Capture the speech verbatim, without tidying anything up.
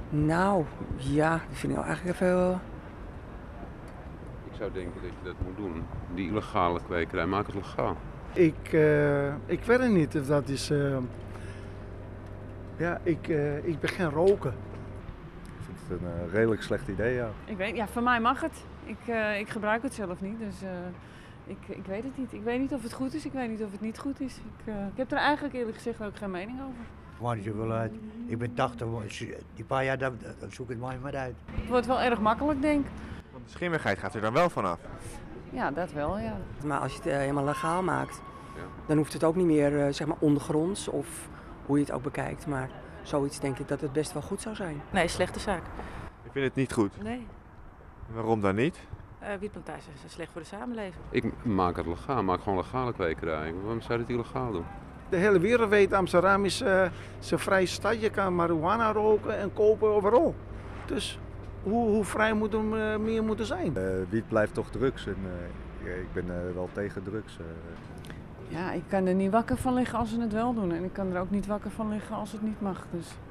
Nou, ja, dat vind ik wel eigenlijk even... Ik zou denken dat je dat moet doen. Die illegale kwekerij, maak het legaal. Ik, uh, ik weet het niet of dat is... Uh, ja, ik, uh, ik ben geen roken. Ik vind het een uh, redelijk slecht idee, ja. Ik weet, ja, voor mij mag het. Ik, uh, ik gebruik het zelf niet, dus uh, ik, ik weet het niet. Ik weet niet of het goed is, ik weet niet of het niet goed is. Ik, uh, ik heb er eigenlijk eerlijk gezegd ook geen mening over. Maakt niet zoveel uit. Ik ben tachtig, die paar jaar, dan zoek het maar uit. Het wordt wel erg makkelijk, denk ik. Want de schimmigheid gaat er dan wel vanaf. Ja, dat wel, ja. Maar als je het uh, helemaal legaal maakt, Ja. dan hoeft het ook niet meer uh, zeg maar ondergronds of hoe je het ook bekijkt. Maar zoiets denk ik dat het best wel goed zou zijn. Nee, slechte zaak. Ik vind het niet goed. Nee. Waarom dan niet? Uh, wietplantages zijn slecht voor de samenleving. Ik maak het legaal, maak gewoon legale kwekerij. Waarom zou je het illegaal doen? De hele wereld weet, Amsterdam is uh, een vrij stad. Je kan marihuana roken en kopen overal. Dus hoe, hoe vrij moet het uh, meer moeten zijn? Uh, wiet blijft toch drugs en uh, ik ben uh, wel tegen drugs. Uh. Ja, ik kan er niet wakker van liggen als ze het wel doen. En ik kan er ook niet wakker van liggen als het niet mag. Dus.